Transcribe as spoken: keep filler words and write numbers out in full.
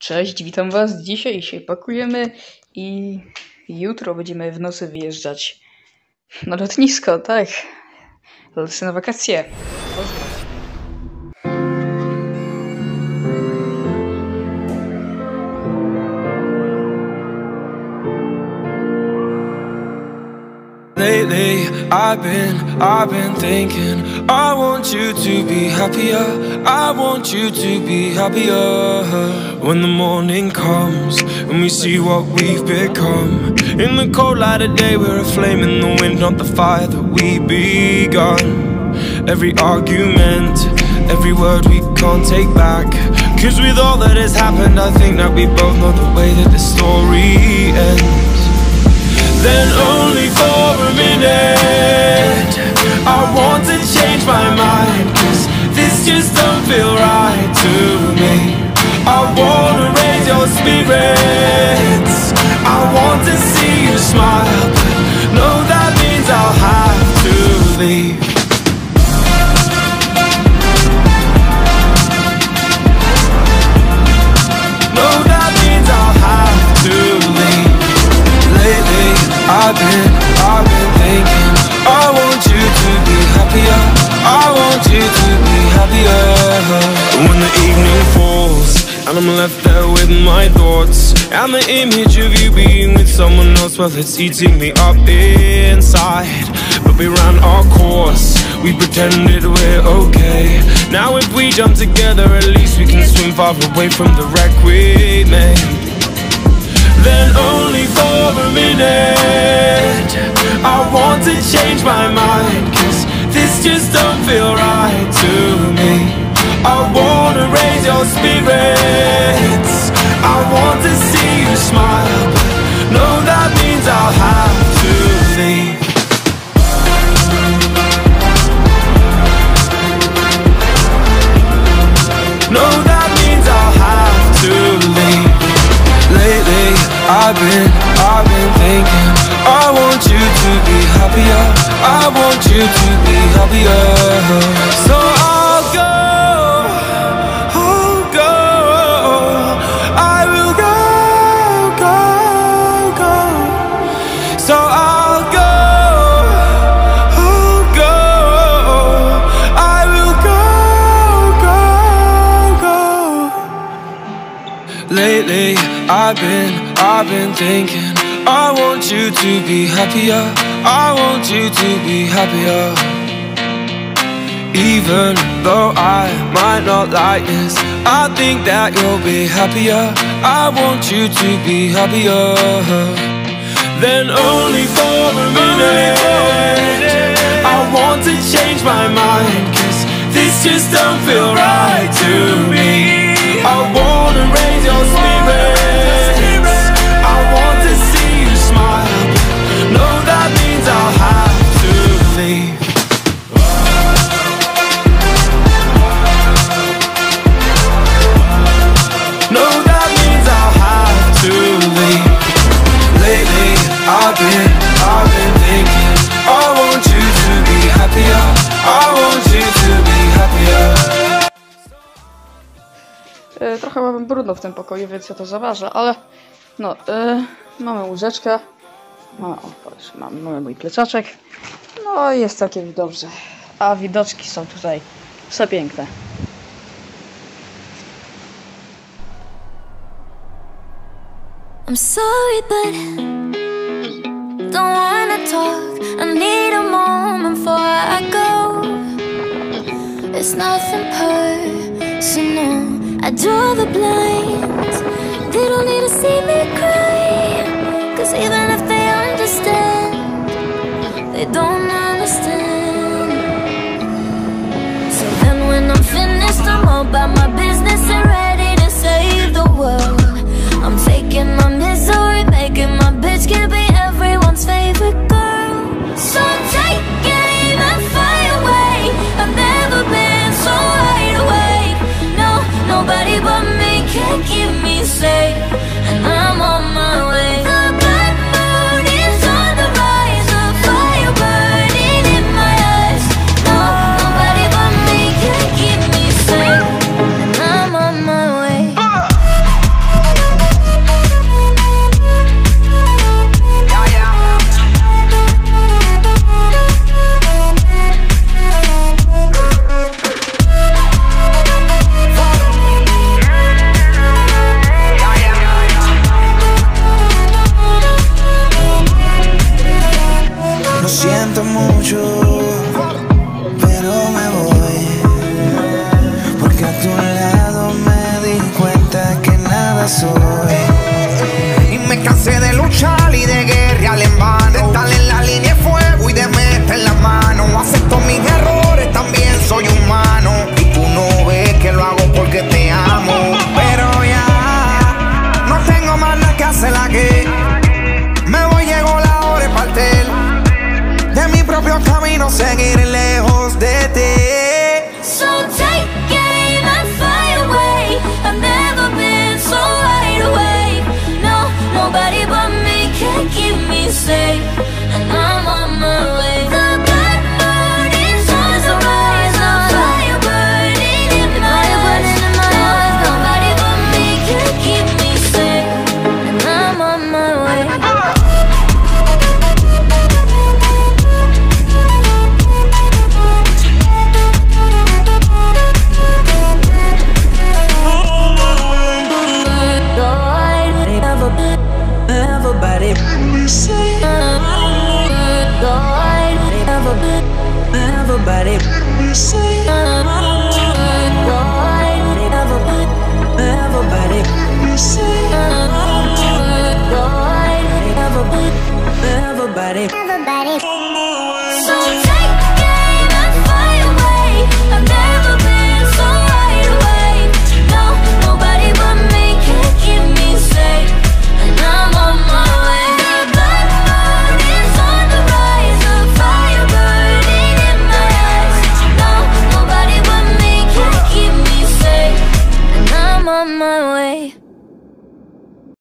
Cześć, witam was. Dzisiaj się pakujemy i jutro będziemy w nocy wyjeżdżać na lotnisko, tak. Lecę na wakacje. Pozdro. Lately, I've been, I've been thinking I want you to be happier, I want you to be happier. When the morning comes and we see what we've become, in the cold light of day we're a flame in the wind, not the fire that we begun. Every argument, every word we can't take back, cause with all that has happened I think that we both know the way that the story ends. Then only for a minute I want to change my mind, cause this just don't feel right to me. I wanna raise your spirits, I want to see you smile, but no, that means I'll have to leave. No, that means I'll have to leave. Lately, I've been, I've been thinking I want you to be happier, I want you to be happier. When the evening falls and I'm left there with my thoughts, and the image of you being with someone else, well, it's eating me up inside. But we ran our course, we pretended we're okay. Now if we jump together, at least we can swim far away from the wreck we made. Then only for a minute I want to change my mind, cause this just don't feel right to me. I wanna raise your spirits, I want to see you smile, but no, that means I'll have to leave. No, that means I'll have to leave. Lately, I've been, I've been thinking I want you to be happier, I want you to be happier. So I'll go, I'll go, I will go, go, go. So I'll go, I'll go, I will go, go, go. Lately, I've been, I've been thinking I want you to be happier, I want you to be happier. Even though I might not like this, I think that you'll be happier, I want you to be happier. Then only for a minute I want to change my mind, cause this just don't feel right to me. I wanna raise your spirits, I want to see you smile, no, that means I'll have to leave. No, that means I'll have to leave. Lately, I've been, I've been thinking I want you to be happier, I want you to be happier. E, trochę mamy brudno w tym pokoju, więc ja to zaważę, ale no, e, mamy łóżeczkę, no, o, patrz, mamy, mamy mój plecaczek, no i jest całkiem dobrze, a widoczki są tutaj przepiękne. I'm sorry, but don't wanna talk. I need a moment before I go. It's nothing personal. I draw the blinds. They don't need to see me cry, cause even if they understand, they don't understand. So then when I'm finished, I'm all about my business and ready to save the world. I'm taking my misery, making my bitch can be everyone's favorite girl. So take aim and fly away. I've never been so wide awake. No, nobody but me can keep me safe, and I'm on my way. The blood moon is on the rise, a fire burning in my eyes. No, nobody but me can keep me safe, and I'm everybody, say, Lord, everybody, everybody, say, Lord, everybody, everybody, say, Lord, everybody, everybody. everybody.